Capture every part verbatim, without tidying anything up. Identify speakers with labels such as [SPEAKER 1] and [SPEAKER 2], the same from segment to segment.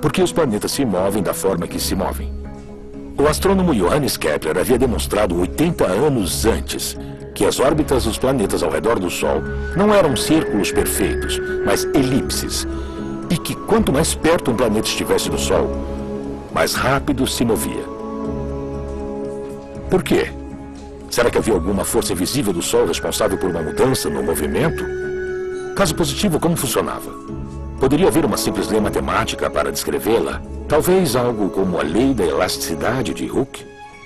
[SPEAKER 1] Porque os planetas se movem da forma que se movem. O astrônomo Johannes Kepler havia demonstrado oitenta anos antes que as órbitas dos planetas ao redor do Sol não eram círculos perfeitos, mas elipses. E que quanto mais perto um planeta estivesse do Sol, mais rápido se movia. Por quê? Será que havia alguma força invisível do Sol responsável por uma mudança no movimento? Caso positivo, como funcionava? Poderia haver uma simples lei matemática para descrevê-la? Talvez algo como a lei da elasticidade de Hooke?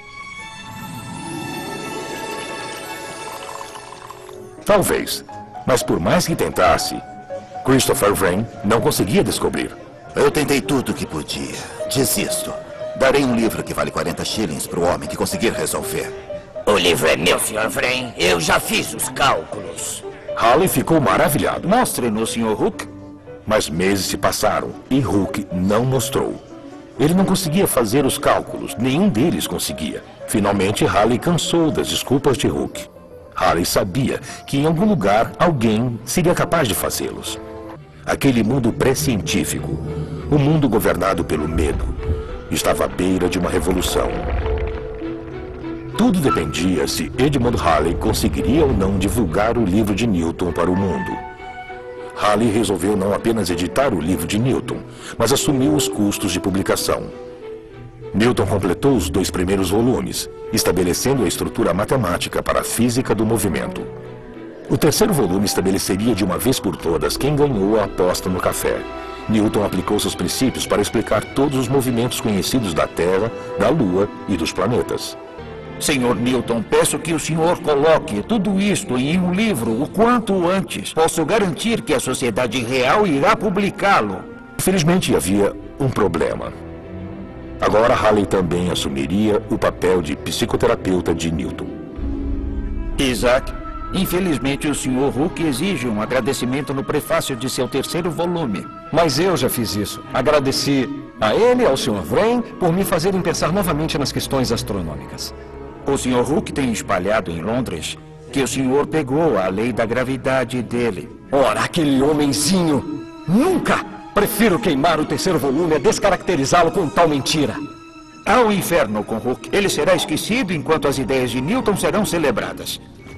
[SPEAKER 1] Talvez. Mas por mais que tentasse, Christopher Wren não conseguia descobrir.
[SPEAKER 2] Eu tentei tudo o que podia. Desisto. Darei um livro que vale quarenta shillings para o homem que conseguir resolver.
[SPEAKER 3] O livro é meu, senhor Wren. Eu já fiz os cálculos.
[SPEAKER 1] Halley ficou maravilhado.
[SPEAKER 4] Mostre-nos, senhor Hooke.
[SPEAKER 1] Mas meses se passaram e Hooke não mostrou. Ele não conseguia fazer os cálculos, nenhum deles conseguia. Finalmente, Halley cansou das desculpas de Hooke. Halley sabia que em algum lugar alguém seria capaz de fazê-los. Aquele mundo pré-científico, o mundo governado pelo medo, estava à beira de uma revolução. Tudo dependia se Edmund Halley conseguiria ou não divulgar o livro de Newton para o mundo. Halley resolveu não apenas editar o livro de Newton, mas assumiu os custos de publicação. Newton completou os dois primeiros volumes, estabelecendo a estrutura matemática para a física do movimento. O terceiro volume estabeleceria de uma vez por todas quem ganhou a aposta no café. Newton aplicou seus princípios para explicar todos os movimentos conhecidos da Terra, da Lua e dos planetas.
[SPEAKER 4] Senhor Newton, peço que o senhor coloque tudo isto em um livro o quanto antes. Posso garantir que a sociedade real irá publicá-lo.
[SPEAKER 1] Infelizmente, havia um problema. Agora, Halley também assumiria o papel de psicoterapeuta de Newton.
[SPEAKER 4] Isaac, infelizmente o senhor Hooke exige um agradecimento no prefácio de seu terceiro volume.
[SPEAKER 5] Mas eu já fiz isso. Agradeci a ele e ao senhor Wren por me fazerem pensar novamente nas questões astronômicas.
[SPEAKER 4] O senhor Hooke tem espalhado em Londres que o senhor pegou a lei da gravidade dele.
[SPEAKER 5] Ora, aquele homenzinho! Nunca! Prefiro queimar o terceiro volume a descaracterizá-lo com tal mentira.
[SPEAKER 4] Ao inferno com Hooke. Ele será esquecido enquanto as ideias de Newton serão celebradas.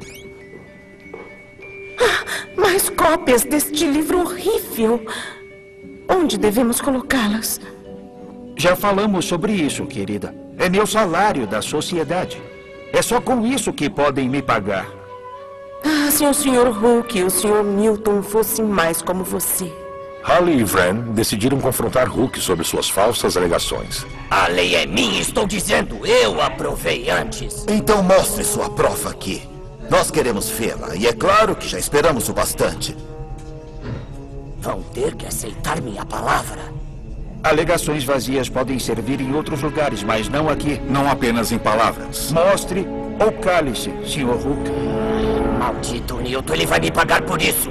[SPEAKER 6] Ah, mais cópias deste livro horrível. Onde devemos colocá-las?
[SPEAKER 4] Já falamos sobre isso, querida. É meu salário da sociedade. É só com isso que podem me pagar.
[SPEAKER 6] Ah, se o senhor Hooke e o senhor Newton fossem mais como você.
[SPEAKER 1] Halley e Wren decidiram confrontar Hooke sobre suas falsas alegações.
[SPEAKER 3] A lei é minha, estou dizendo. Eu a provei antes.
[SPEAKER 2] Então mostre sua prova aqui. Nós queremos vê-la e é claro que já esperamos o bastante.
[SPEAKER 3] Vão ter que aceitar minha palavra.
[SPEAKER 4] Alegações vazias podem servir em outros lugares, mas não aqui.
[SPEAKER 7] Não apenas em palavras.
[SPEAKER 4] Mostre ou cale-se, senhor Hooke.
[SPEAKER 3] Maldito Newton, ele vai me pagar por isso.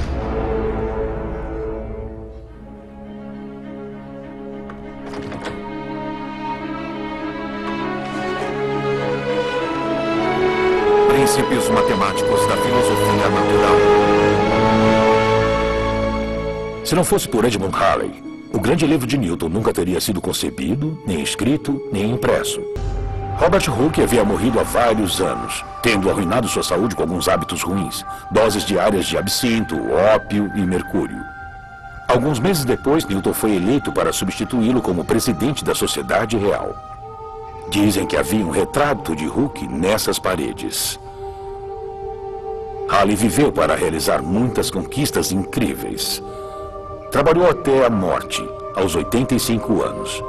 [SPEAKER 7] Princípios matemáticos da filosofia natural.
[SPEAKER 1] Se não fosse por Edmund Halley, o grande livro de Newton nunca teria sido concebido, nem escrito, nem impresso. Robert Hooke havia morrido há vários anos, tendo arruinado sua saúde com alguns hábitos ruins, doses diárias de absinto, ópio e mercúrio. Alguns meses depois, Newton foi eleito para substituí-lo como presidente da Sociedade Real. Dizem que havia um retrato de Hooke nessas paredes. Halley viveu para realizar muitas conquistas incríveis. Trabalhou até a morte, aos oitenta e cinco anos.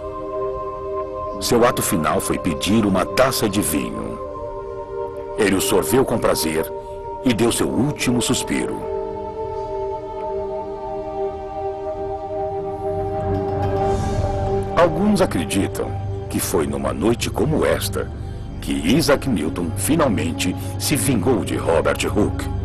[SPEAKER 1] Seu ato final foi pedir uma taça de vinho. Ele o sorveu com prazer e deu seu último suspiro. Alguns acreditam que foi numa noite como esta que Isaac Newton finalmente se vingou de Robert Hooke.